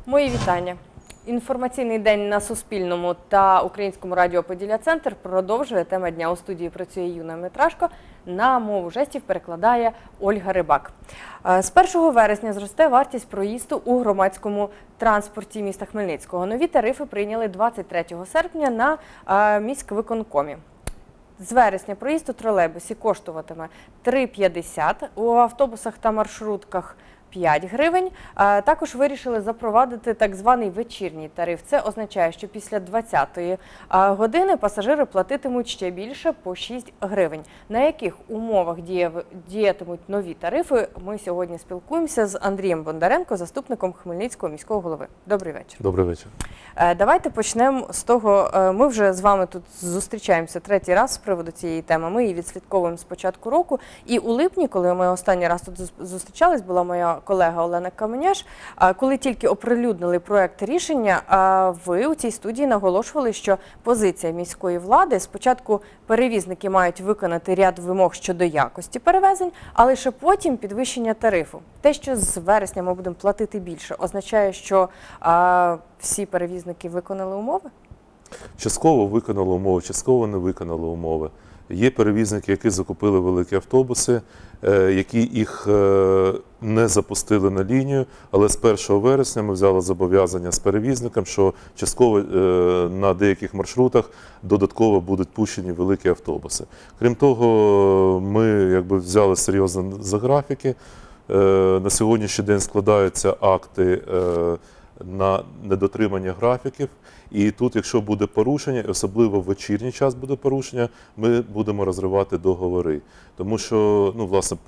Мої вітання. Інформаційний день на Суспільному та Українському радіо «Поділля-Центр» продовжує. Тема дня. У студії працює Юна Митрашко. На мову жестів перекладає Ольга Рибак. З 1 вересня зросте вартість проїзду у громадському транспорті міста Хмельницького. Нові тарифи прийняли 23 серпня на міськвиконкомі. З вересня проїзд у тролейбусі коштуватиме 3,50, у автобусах та маршрутках 5 гривень. Також вирішили запровадити так званий вечірній тариф. Це означає, що після 20-ї години пасажири платитимуть ще більше – по 6 гривень. На яких умовах діятимуть нові тарифи, ми сьогодні спілкуємося з Андрієм Бондаренко, заступником Хмельницького міського голови. Добрий вечір. Добрий вечір. Давайте почнемо з того, ми вже з вами тут зустрічаємося третій раз з приводу цієї теми. Ми її відслідковуємо з початку року. І у липні, коли ми останній раз тут зустрічались, була моя колега Олена Каменяш, коли тільки оприлюднили проект рішення, ви у цій студії наголошували, що позиція міської влади – спочатку перевізники мають виконати ряд вимог щодо якості перевезень, а лише потім підвищення тарифу. Те, що з вересня ми будемо платити більше, означає, що всі перевізники виконали умови? Частково виконали умови, частково не виконали умови. Є перевізники, які закупили великі автобуси, які їх не запустили на лінію, але з 1 вересня ми взяли зобов'язання з перевізником, що частково на деяких маршрутах додатково будуть пущені великі автобуси. Крім того, ми взяли серйозно за графіки. На сьогоднішній день складаються акти на недотримання графіків. І тут, якщо буде порушення, особливо в вечірній час буде порушення, ми будемо розривати договори. Тому що, власне,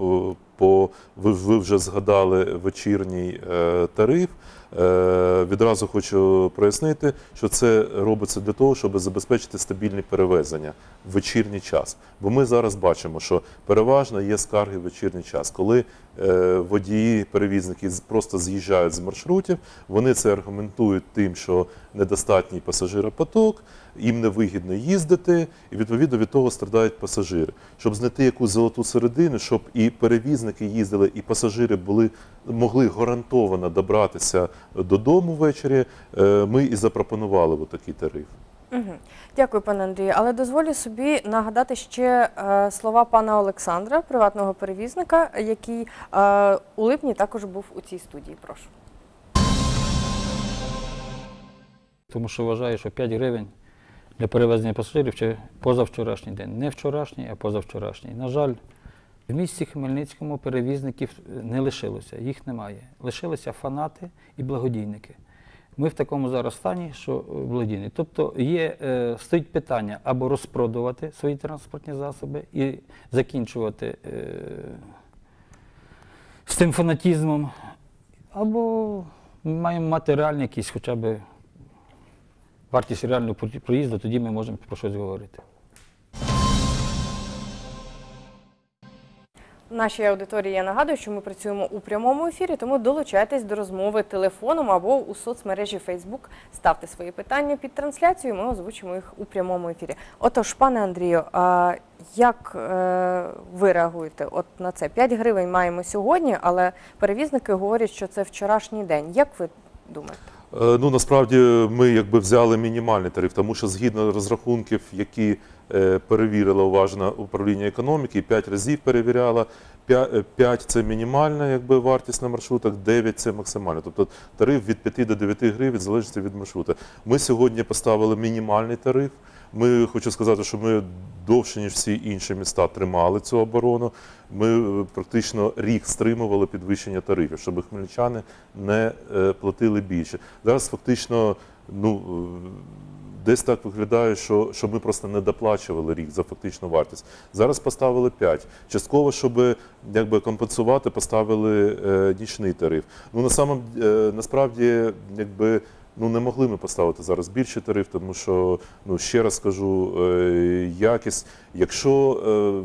ви вже згадали вечірній тариф. Відразу хочу прояснити, що це робиться для того, щоб забезпечити стабільні перевезення в вечірній час. Бо ми зараз бачимо, що переважно є скарги в вечірній час. Коли водії, перевізники просто з'їжджають з маршрутів, вони це аргументують тим, що недостатній пасажиропоток, їм невигідно їздити, і відповідно від того страдають пасажири. Щоб знайти якусь золоту середину, щоб і перевізники їздили, і пасажири могли гарантовано добратися додому ввечері, ми і запропонували такий тариф. Дякую, пане Андрію. Але дозволю собі нагадати ще слова пана Олександра, приватного перевізника, який у липні також був у цій студії. Прошу. Тому що вважаю, що 5 гривень для перевезення пасажирів – це позавчорашній день. Не вчорашній, а позавчорашній. На жаль, в місті Хмельницькому перевізників не лишилося, їх немає. Лишилися фанати і благодійники. Ми в такому зараз стані, що благодійні. Тобто стоїть питання або розпродувати свої транспортні засоби і закінчувати з тим фанатізмом, або ми маємо мати реальний якийсь хоча б вартість реального проїзду, тоді ми можемо про щось говорити. Нашій аудиторії я нагадую, що ми працюємо у прямому ефірі, тому долучайтесь до розмови телефоном або у соцмережі Facebook. Ставте свої питання під трансляцію, ми озвучимо їх у прямому ефірі. Отож, пане Андрію, як ви реагуєте на це? 5 гривень маємо сьогодні, але перевізники говорять, що це вчорашній день. Як ви думаєте? Насправді ми взяли мінімальний тариф, тому що згідно розрахунків, які перевірило уважно управління економіки, 5 разів перевіряло, 5 – це мінімальна вартість на маршрутах, 9 – це максимальна. Тобто тариф від 5 до 9 гривень залежить від маршрута. Ми сьогодні поставили мінімальний тариф. Хочу сказати, що ми довше, ніж всі інші міста, тримали цю оборону. Ми практично рік стримували підвищення тарифів, щоб хмельничани не платили більше. Зараз фактично, десь так виглядає, що ми просто не доплачували рік за фактичну вартість. Зараз поставили 5. Частково, щоб компенсувати, поставили нічний тариф. Насправді, не могли ми поставити зараз більший тариф, тому що, ще раз скажу, якість, якщо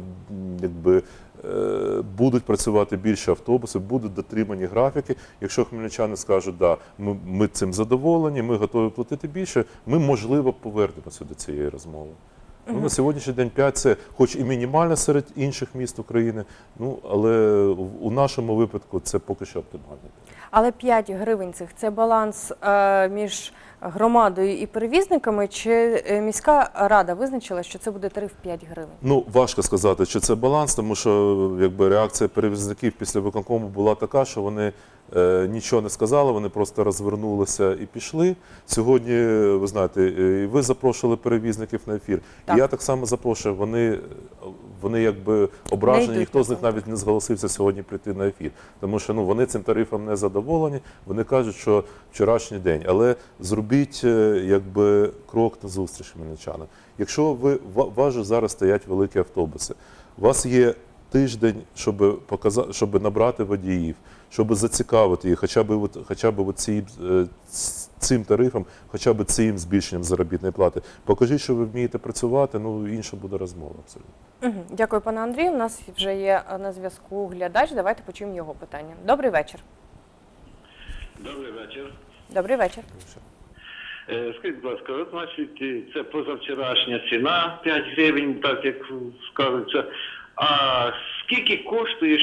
будуть працювати більше автобуси, будуть дотримані графіки, якщо хмельничани скажуть, да, ми цим задоволені, ми готові платити більше, ми, можливо, повернемося до цієї розмови. Ну, на сьогоднішній день 5 – це хоч і мінімально серед інших міст України, ну, але у нашому випадку це поки що оптимально. Але 5 гривень цих – це баланс між громадою і перевізниками, чи міська рада визначила, що це буде тариф 5 гривень? Ну, важко сказати, чи це баланс, тому що якби реакція перевізників після виконкому була така, що вони нічого не сказали, вони просто розвернулися і пішли. Сьогодні, ви знаєте, і ви запрошували перевізників на ефір, Так. і я так само запрошую, вони якби ображені, йдуть ніхто на з них це. навіть не зголосився сьогодні прийти на ефір. Тому що ну, вони цим тарифом не задоволені, вони кажуть, що вчорашній день. Але зробіть якби крок назустріч хмельничанам. Якщо у вас же зараз стоять великі автобуси, у вас є тиждень, щоб набрати водіїв, щоб зацікавити їх, хоча б цим тарифом, хоча б цим збільшенням заробітної плати. Покажіть, що ви вмієте працювати, ну інша буде розмова абсолютно. Дякую, пане Андрію. У нас вже є на зв'язку глядач. Давайте почуємо його питання. Добрий вечір. Добрий вечір. Добрий вечір. Скажіть, будь ласка, от, значить, це позавчорашня ціна 5 гривень, так як скажеться. А скільки коштує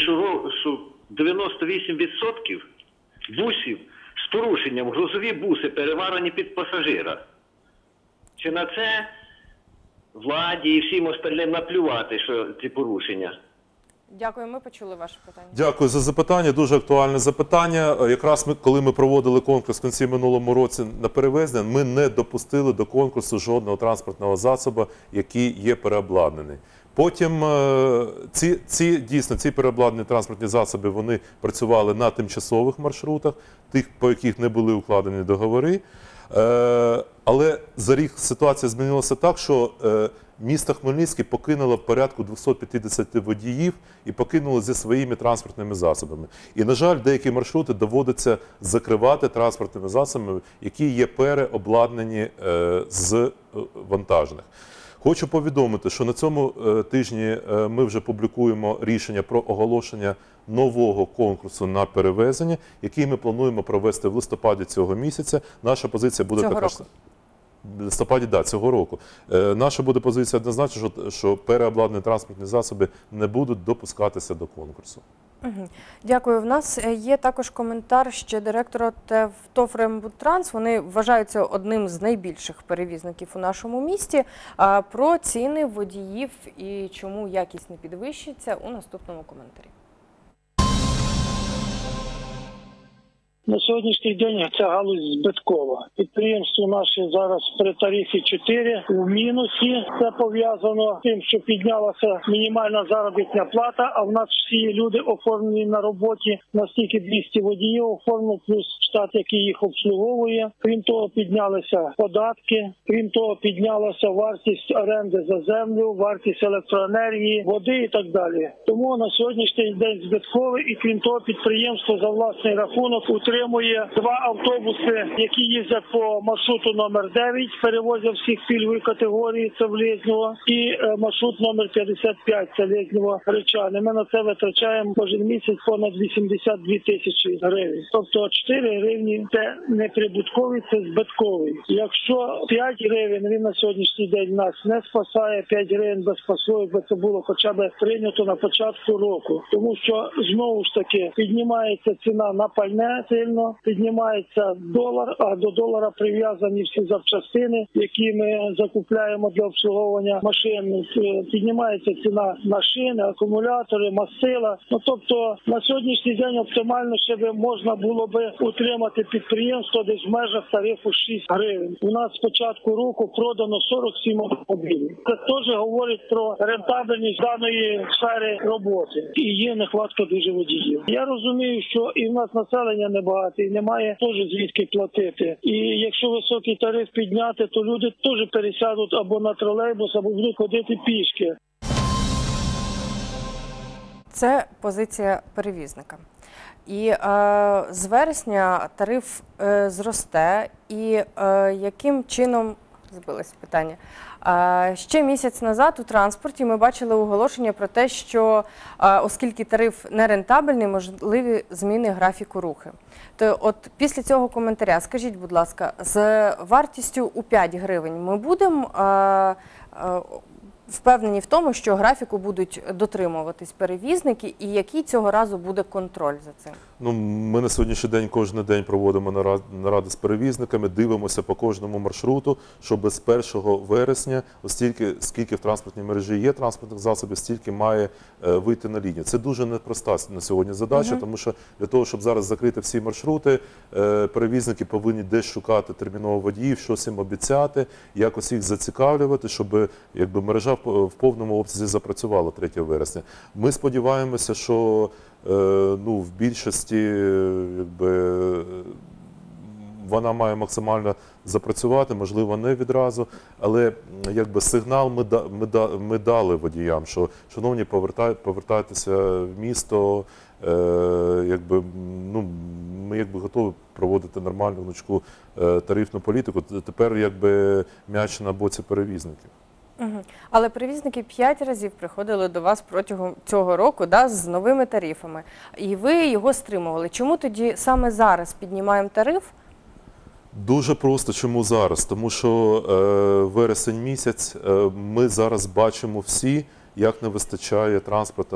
98% бусів з порушенням, грузові буси переварені під пасажира? Чи на це владі і всім остальним наплювати, що ці порушення? Дякую, ми почули ваше питання. Дякую за запитання, дуже актуальне запитання. Якраз коли ми проводили конкурс в кінці минулому році на перевезення, ми не допустили до конкурсу жодного транспортного засобу, який є переобладнаний. Потім ці переобладнані транспортні засоби, вони працювали на тимчасових маршрутах, тих, по яких не були укладені договори. Але за рік ситуація змінилася так, що місто Хмельницький покинуло порядку 250 водіїв і покинуло зі своїми транспортними засобами. І, на жаль, деякі маршрути доводиться закривати транспортними засобами, які є переобладнані з вантажних. Хочу повідомити, що на цьому тижні ми вже публікуємо рішення про оголошення нового конкурсу на перевезення, який ми плануємо провести в листопаді цього місяця. Наша позиція буде Цього така ж. року. В листопаді, да, цього року. Наша буде позиція однозначно, що переобладнані транспортні засоби не будуть допускатися до конкурсу. Дякую. В нас є також коментар ще директора ТОВ «Рембудтранс». Вони вважаються одним з найбільших перевізників у нашому місті. Про ціни водіїв і чому якість не підвищиться у наступному коментарі. На сьогоднішній день ця галузь збиткова. Підприємство наше зараз при тарифі 4 в мінусі. Це пов'язано з тим, що піднялася мінімальна заробітна плата, а в нас всі люди оформлені на роботі. Настільки 200 водіїв оформлено, плюс штат, який їх обслуговує. Крім того, піднялися податки. Крім того, піднялася вартість оренди за землю, вартість електроенергії, води і так далі. Тому на сьогоднішній день збитковий і крім того, підприємство за власний рахунок утримує 2 автобуси, які їздять по маршруту номер 9, перевозять всіх пільгової категорії, це в Лєзнєво, і маршрут номер 55, це Лєзнєво-Речани. Ми на це витрачаємо кожен місяць понад 82 тисячі гривень. Тобто 4 гривні – це не прибутковий, це збитковий. Якщо 5 гривень він на сьогоднішній день нас не спасає, 5 гривень би спасло, якби це було хоча б прийнято на початку року. Тому що, знову ж таки, піднімається ціна на пальне сильно, піднімається долар, а до долара прив'язані всі запчастини, які ми закупляємо для обслуговування машин. Піднімається ціна на шини, акумулятори, мастила. Ну, тобто, на сьогоднішній день оптимально ще би можна було би утримати підприємство десь в межах тарифу 6 гривень. У нас з початку року продано 47 автомобілів. Це теж говорить про рентабельність даної сфери роботи. І є нехватка дуже водіїв. Я розумію, що і в нас населення небагато, і немає теж звідки платити. І якщо високий тариф підняти, то люди теж пересядуть або на тролейбус, або будуть ходити пішки. Це позиція перевізника. І з вересня тариф зросте. І яким чином збилось питання. Ще місяць назад у транспорті ми бачили оголошення про те, що оскільки тариф нерентабельний, можливі зміни графіку руху. То от після цього коментаря скажіть, будь ласка, з вартістю у 5 гривень ми будемо впевнені в тому, що графіку будуть дотримуватись перевізники, і який цього разу буде контроль за цим? Ну, ми на сьогоднішній день кожен день проводимо наради з перевізниками, дивимося по кожному маршруту, щоб з 1 вересня, скільки в транспортній мережі є транспортних засобів, стільки має вийти на лінію. Це дуже непроста на сьогодні задача, тому що для того, щоб зараз закрити всі маршрути, перевізники повинні десь шукати терміново водіїв, щось їм обіцяти, якось їх зацікавлювати, щоб мережа в повному обсязі запрацювала 3 вересня. Ми сподіваємося, що в більшості вона має максимально запрацювати, можливо, не відразу, але сигнал ми дали водіям, що, шановні, повертайтеся в місто, ми готові проводити нормальну гнучку тарифну політику. Тепер м'яч на боці перевізників. Але перевізники 5 разів приходили до вас протягом цього року з новими тарифами, і ви його стримували. Чому тоді саме зараз піднімаємо тариф? Дуже просто. Чому зараз? Тому що вересень місяць, ми зараз бачимо всі, як не вистачає транспорту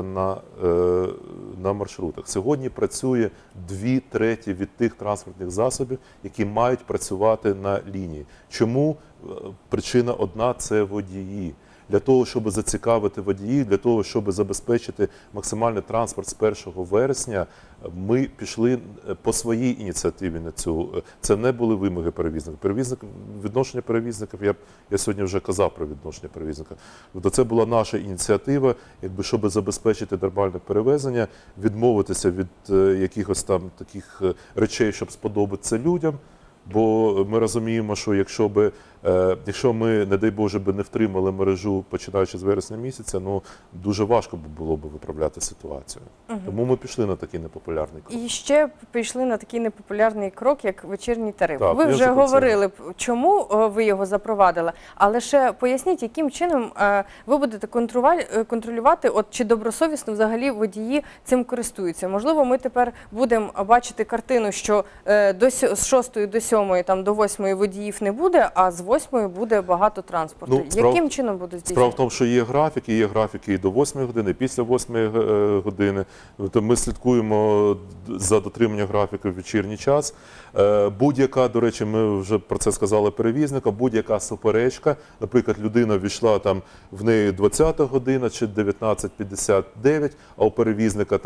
на маршрутах. Сьогодні працює 2/3 від тих транспортних засобів, які мають працювати на лінії. Чому? Причина одна – це водії. Для того, щоб зацікавити водіїв, для того, щоб забезпечити максимальний транспорт з 1 вересня, ми пішли по своїй ініціативі на цю. Це не були вимоги перевізників. Відношення перевізників, я сьогодні вже казав про відношення перевізника. Тобто це була наша ініціатива, щоб забезпечити нормальне перевезення, відмовитися від якихось там таких речей, щоб сподобатися людям. Бо ми розуміємо, що якщо ми, не дай Боже, не втримали мережу, починаючи з вересня місяця, дуже важко було б виправляти ситуацію. Тому ми пішли на такий непопулярний крок. І ще пішли на такий непопулярний крок, як вечірній тариф. Так, ви вже говорили, чому ви його запровадили, але ще поясніть, яким чином ви будете контролювати, чи добросовісно взагалі водії цим користуються. Можливо, ми тепер будемо бачити картину, що з 6 до 7, до 8 водіїв не буде, а з 8 буде багато транспорту. Яким чином буде здійснювати? Справа в тому, що є графіки і до 8 години, і після 8 години. Ми слідкуємо за дотриманням графіку в вечірній час. Будь-яка, до речі, ми вже про це сказали перевізникам, будь-яка суперечка, наприклад, людина ввійшла, в неї 20 година чи 19:59, а у перевізника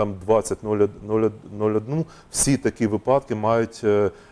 20:01, всі такі випадки мають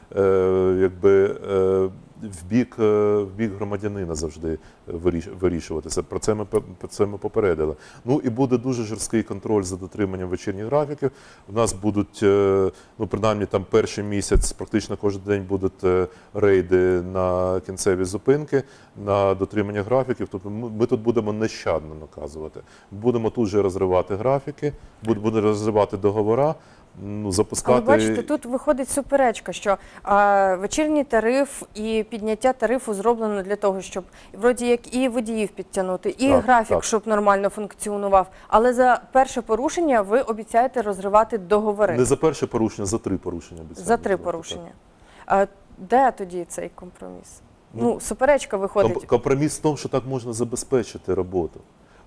в бік громадянина завжди вирішуватися. Про це ми попередили. І буде дуже жорсткий контроль за дотриманням вечірніх графіків. У нас будуть, принаймні, перший місяць, практично кожен день будуть рейди на кінцеві зупинки, на дотримання графіків. Тобто ми тут будемо нещадно наказувати. Будемо тут же розривати графіки, будемо розривати договори. Але бачите, тут виходить суперечка, що вечірній тариф і підняття тарифу зроблено для того, щоб вроді як і водіїв підтягнути, і графік, щоб нормально функціонував. Але за перше порушення ви обіцяєте розривати договори. Не за перше порушення, за 3 порушення обіцяємо. За 3 порушення. Де тоді цей компроміс? Суперечка виходить. Компроміс в тому, що так можна забезпечити роботу.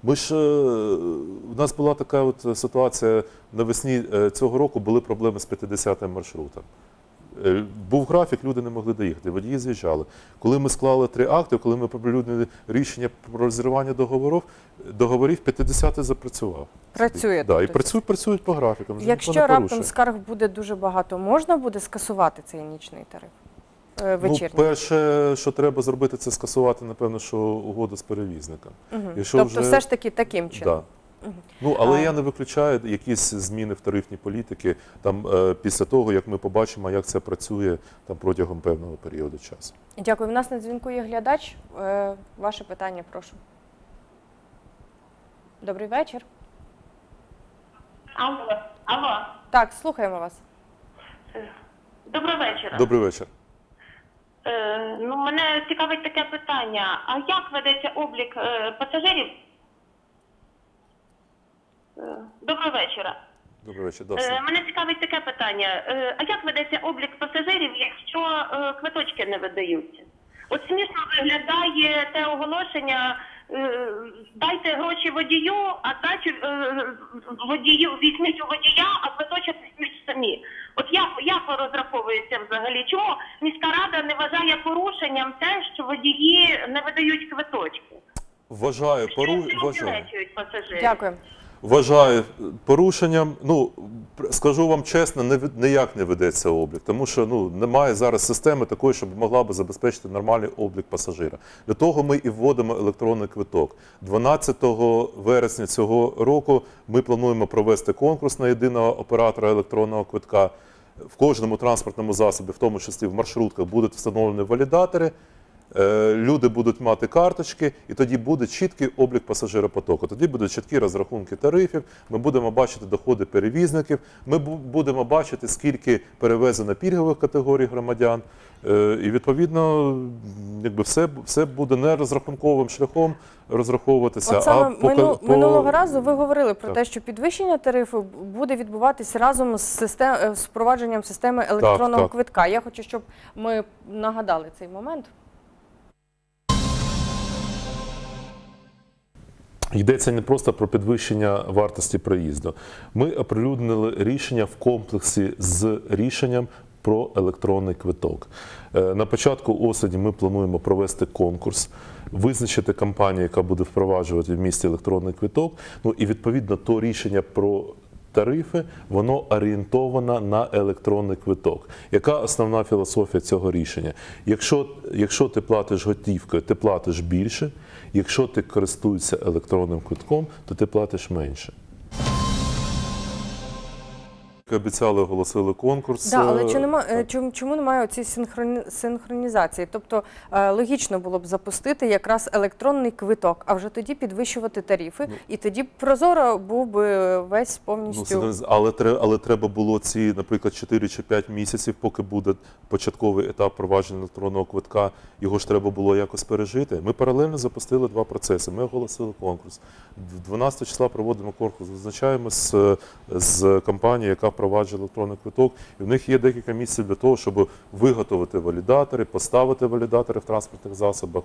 У нас була така ситуація навесні цього року, були проблеми з 50-м маршрутом. Був графік, люди не могли доїхати, водії з'їжджали. Коли ми склали 3 акти, коли ми оприлюднили рішення про розірвання договорів, 50-й запрацював. Працює. Да, і працюють по графікам. Якщо раптом скарг буде дуже багато, можна буде скасувати цей нічний тариф? Перше, що треба зробити, це скасувати, напевно, що угоду з перевізником. Тобто все ж таки таким чином? Але я не виключаю якісь зміни в тарифній політиці після того, як ми побачимо, як це працює протягом певного періоду часу. Дякую. У нас на дзвінку є глядач. Ваше питання, прошу. Добрий вечір. Алло. Так, слухаємо вас. Добрий вечір. Добрий вечір. Ну, мене цікавить таке питання. А як ведеться облік пасажирів? Доброго вечора. Добрий вечір. Досить. Мене цікавить таке питання. А як ведеться облік пасажирів, якщо квиточки не видаються? От смішно виглядає те оголошення, дайте гроші водію, а дачу водію, візьміть у водія, а квиточок візьміть самі. От як розраховується взагалі? Чому міська рада не вважає порушенням те, що водії не видають квиточки? Вважаю Пасажирів. Дякую. Вважаю порушенням. Ну, скажу вам чесно, ніяк не ведеться облік, тому що немає зараз системи такої, щоб могла б забезпечити нормальний облік пасажира. Для того ми і вводимо електронний квиток. 12 вересня цього року ми плануємо провести конкурс на єдиного оператора електронного квитка. В кожному транспортному засобі, в тому числі в маршрутках, будуть встановлені валідатори. Люди будуть мати карточки, і тоді буде чіткий облік пасажиропотоку. Тоді будуть чіткі розрахунки тарифів, ми будемо бачити доходи перевізників, ми будемо бачити, скільки перевезено пільгових категорій громадян. І, відповідно, все буде не розрахунковим шляхом розраховуватися. От саме минулого разу ви говорили про те, що підвищення тарифу буде відбуватись разом з впровадженням системи електронного квитка. Я хочу, щоб ми нагадали цей момент. Йдеться не просто про підвищення вартості проїзду. Ми оприлюднили рішення в комплексі з рішенням про електронний квиток. На початку осені ми плануємо провести конкурс, визначити компанію, яка буде впроваджувати в місті електронний квиток. Ну і відповідно то рішення про тарифи, воно орієнтовано на електронний квиток. Яка основна філософія цього рішення? Якщо ти платиш готівкою, ти платиш більше. Якщо ти користуєшся електронним квитком, то ти платиш менше. Як обіцяли, оголосили конкурс. Да, але чому немає цієї синхронізації? Тобто логічно було б запустити якраз електронний квиток, а вже тоді підвищувати тарифи, і тоді прозоро був би весь повністю... Але треба було ці, наприклад, 4 чи 5 місяців, поки буде початковий етап впровадження електронного квитка, його ж треба було якось пережити. Ми паралельно запустили два процеси. Ми оголосили конкурс. 12 числа проводимо конкурс, визначаємось з компанією, яка впроваджує електронний квиток. І в них є декілька місяців для того, щоб виготовити валідатори, поставити валідатори в транспортних засобах.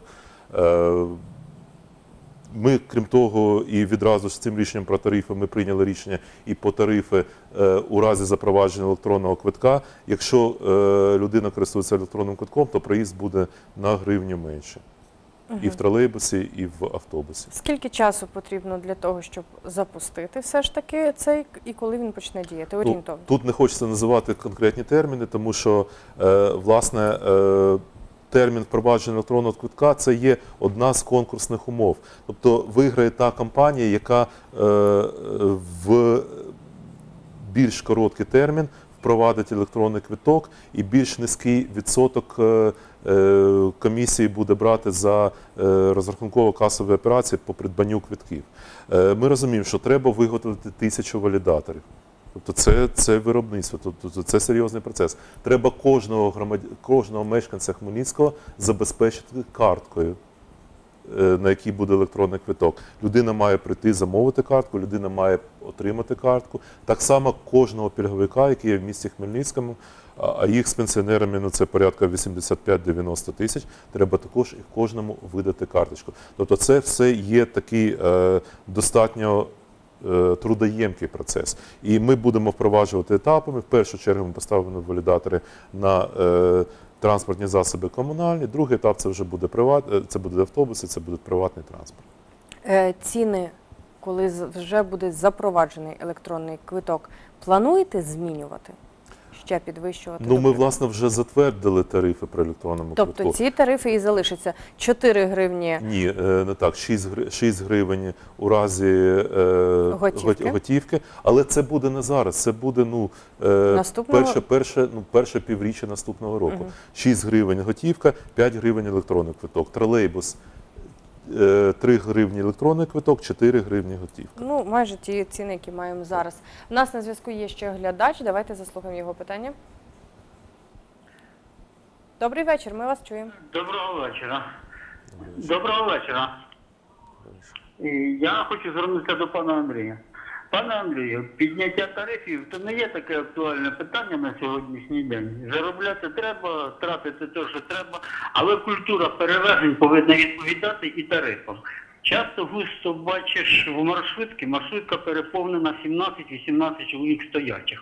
Ми, крім того, і відразу з цим рішенням про тарифи ми прийняли рішення і по тарифи у разі запровадження електронного квитка. Якщо людина користується електронним квитком, то проїзд буде на гривню менше. І в тролейбусі, і в автобусі. Скільки часу потрібно для того, щоб запустити все ж таки цей, і коли він почне діяти орієнтовно? Тут не хочеться називати конкретні терміни, тому що, власне, термін впровадження електронного квитка – це є одна з конкурсних умов. Тобто виграє та компанія, яка в більш короткий термін впровадить електронний квиток, і більш низький відсоток комісії буде брати за розрахунково-касові операції по придбанню квитків. Ми розуміємо, що треба виготовити 1000 валідаторів. Тобто це виробництво, тобто це серйозний процес. Треба кожного мешканця Хмельницького забезпечити карткою, на якій буде електронний квиток. Людина має прийти, замовити картку, людина має отримати картку. Так само кожного пільговика, який є в місті Хмельницькому, а їх з пенсіонерами це порядка 85-90 тисяч, треба також і кожному видати карточку. Тобто це все є такий достатньо трудоємкий процес. І ми будемо впроваджувати етапами. В першу чергу ми поставимо валідатори на транспортні засоби комунальні. Другий етап це вже буде це будуть автобуси, це буде приватний транспорт. Ціни, коли вже буде запроваджений електронний квиток, плануєте змінювати? Ще підвищувати? Ми, власне, вже затвердили тарифи про електронному квитку. Тобто ці тарифи і залишаться 4 гривні? Ні, не так, 6 гривень у разі готівки. Але це буде не зараз, це буде перше півріччя наступного року. 6 гривень готівка, 5 гривень електронний квиток. Тролейбус 3 гривні електронний квиток, 4 гривні готівка. Майже ті ціни, які маємо зараз. У нас на зв'язку є ще глядач, давайте заслухаємо його питання. Добрий вечір, ми вас чуємо. Доброго вечора. Доброго вечора. Я хочу звернутися до пана Андрія. Пане Андрію, підняття тарифів – це не є таке актуальне питання на сьогоднішній день. Заробляти треба, тратити те, що треба, але культура перевезень повинна відповідати і тарифам. Часто густо бачиш в маршрутка переповнена 17-18 чоловік стоячих.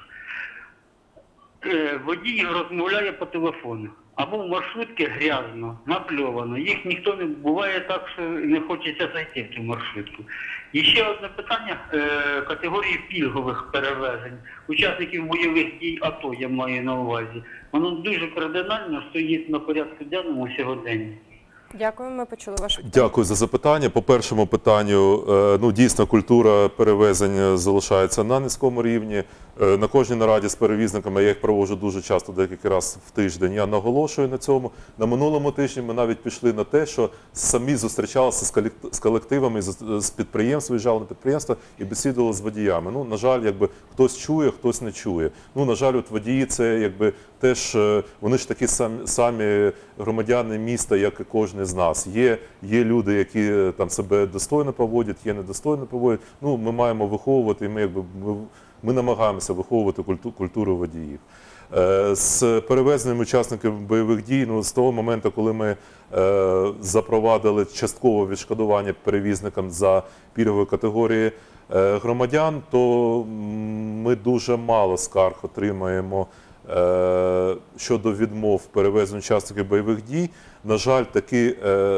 Водій розмовляє по телефону. Або в маршрутці грязно, напльовано. Їх ніхто не буває так, що не хочеться зайти в цю маршрутку. І ще одне питання категорії пільгових перевезень. Учасників бойових дій АТО я маю на увазі. Воно дуже кардинально стоїть на порядку денному сьогодні. Дякую, ми почули ваше питання. Дякую за запитання. По першому питанню, ну, дійсно, культура перевезень залишається на низькому рівні. На кожній нараді з перевізниками, я їх проводжу дуже часто, декілька разів в тиждень, я наголошую на цьому. На минулому тижні ми навіть пішли на те, що самі зустрічалися з колективами, з підприємств, виїжджали на підприємства і бесідували з водіями. Ну, на жаль, якби хтось чує, хтось не чує. Ну, на жаль, от водії це якби теж, вони ж такі самі громадяни міста, як і кожен з нас. Є люди, які там себе достойно поводять, є недостойно поводять. Ну, ми маємо виховувати, і ми намагаємося виховувати культуру водіїв. З перевезенням учасників бойових дій, ну, з того моменту, коли ми запровадили часткове відшкодування перевізникам за пільгові категорії громадян, то ми дуже мало скарг отримаємо щодо відмов перевезень учасників бойових дій. На жаль, таки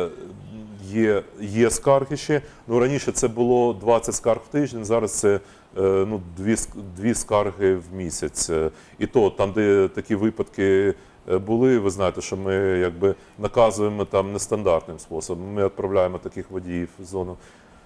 є скарги ще. Ну, раніше це було 20 скарг в тиждень, зараз це дві скарги в місяць. І то, там, де такі випадки були, ви знаєте, що ми якби наказуємо там нестандартним способом. Ми відправляємо таких водіїв в зону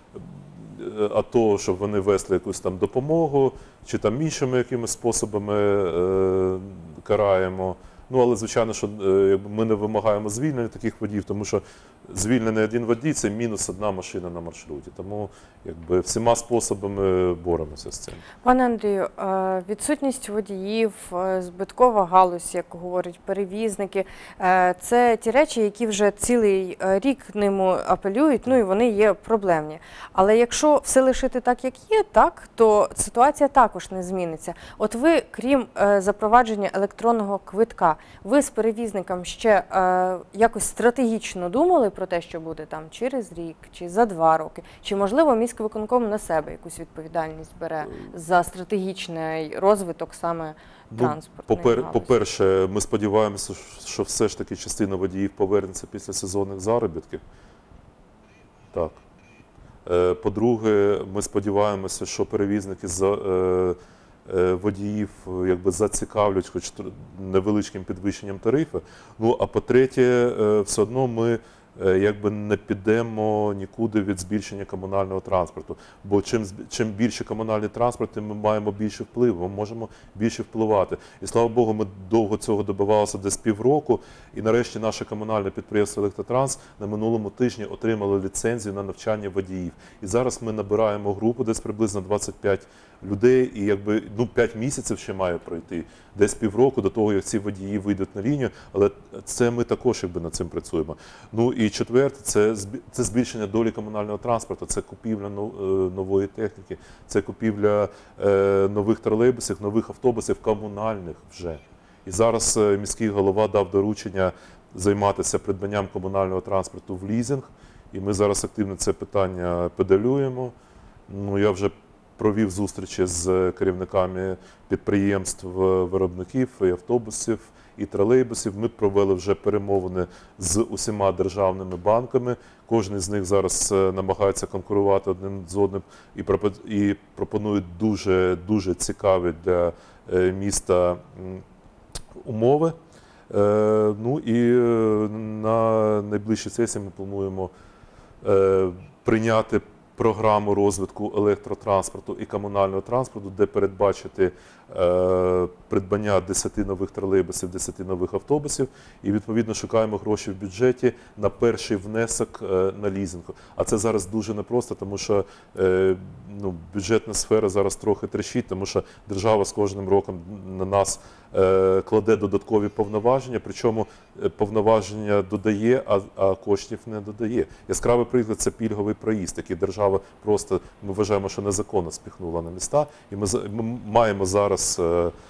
АТО, щоб вони везли якусь там допомогу, чи там іншими якимись способами караємо. Ну, але, звичайно, що ми не вимагаємо звільнення таких водіїв, тому що звільнений один водій – це мінус одна машина на маршруті. Тому якби всіма способами боремося з цим. Пане Андрію, відсутність водіїв, збиткова галузь, як говорять перевізники, це ті речі, які вже цілий рік ними апелюють, ну і вони є проблемні. Але якщо все лишити так, як є, так, то ситуація також не зміниться. От ви, крім запровадження електронного квитка, ви з перевізником ще якось стратегічно думали про те, що буде там через рік, чи за 2 роки? Чи, можливо, міськвиконком на себе якусь відповідальність бере за стратегічний розвиток саме транспортної галузі? По-перше, ми сподіваємося, що все ж таки частина водіїв повернеться після сезонних заробітків. Так. По-друге, ми сподіваємося, що перевізники водіїв якби зацікавлять хоч невеличким підвищенням тарифу. Ну, а по-третє, все одно ми якби не підемо нікуди від збільшення комунального транспорту. Бо чим більше комунальний транспорт, тим ми маємо більше впливу, ми можемо більше впливати. І слава Богу, ми довго цього добивалися десь півроку. І нарешті наше комунальне підприємство «Електротранс» на минулому тижні отримало ліцензію на навчання водіїв. І зараз ми набираємо групу, десь приблизно 25 людей, і якби 5 місяців ще має пройти, десь півроку до того, як ці водії вийдуть на лінію, але це ми також якби над цим працюємо. Ну і четверте, це збільшення долі комунального транспорту, це купівля нової техніки, це купівля нових тролейбусів, нових автобусів комунальних вже. І зараз міський голова дав доручення займатися придбанням комунального транспорту в лізинг, і ми зараз активно це питання педалюємо. Ну, я вже провів зустрічі з керівниками підприємств, виробників і автобусів, і тролейбусів. Ми провели вже перемовини з усіма державними банками. Кожен з них зараз намагається конкурувати один з одним і пропонують дуже цікаві для міста умови. Ну і на найближчій сесії ми плануємо прийняти програму розвитку електротранспорту і комунального транспорту, де передбачити придбання 10 нових тролейбусів, 10 нових автобусів, і відповідно шукаємо гроші в бюджеті на перший внесок на лізинг. А це зараз дуже непросто, тому що бюджетна сфера зараз трохи трещить, тому що держава з кожним роком на нас кладе додаткові повноваження, причому повноваження додає, а коштів не додає. Яскравий приклад – це пільговий проїзд, який держава просто, ми вважаємо, що незаконно спихнула на міста. І ми маємо зараз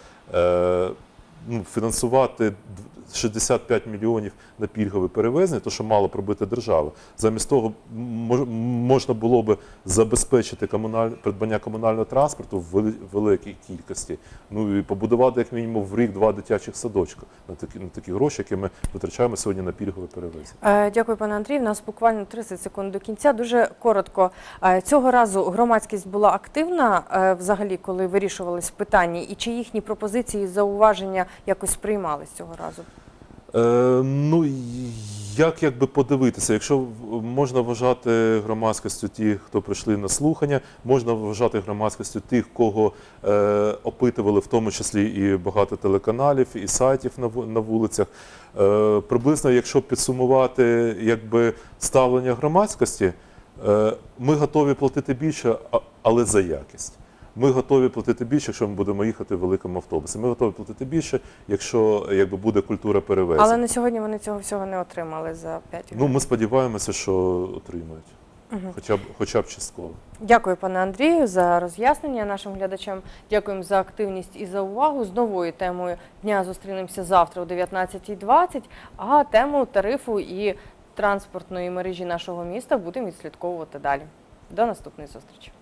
фінансувати 65 мільйонів на пільгове перевезення, то, що мало пробити держава. Замість того можна було би забезпечити придбання комунального транспорту в великій кількості, ну і побудувати як мінімум в рік 2 дитячих садочка на такі гроші, які ми витрачаємо сьогодні на пільгове перевезення. Дякую, пане Андрію. У нас буквально 30 секунд до кінця. Дуже коротко. Цього разу громадськість була активна взагалі, коли вирішувались питання, і чи їхні пропозиції, зауваження якось сприймались цього разу? Ну, як би подивитися, якщо можна вважати громадськістю тих, хто прийшли на слухання, можна вважати громадськістю тих, кого опитували, в тому числі і багато телеканалів, і сайтів на вулицях. Приблизно, якщо підсумувати ставлення громадськості, ми готові платити більше, але за якість. Ми готові платити більше, якщо ми будемо їхати в великому автобусі. Ми готові платити більше, якщо буде культура перевезень. Але на сьогодні вони цього всього не отримали за 5 років. Ну, ми сподіваємося, що отримають. Хоча б частково. Дякую, пане Андрію, за роз'яснення нашим глядачам. Дякуємо за активність і за увагу. З новою темою дня зустрінемося завтра о 19:20, а тему тарифу і транспортної мережі нашого міста будемо відслідковувати далі. До наступної зустрічі.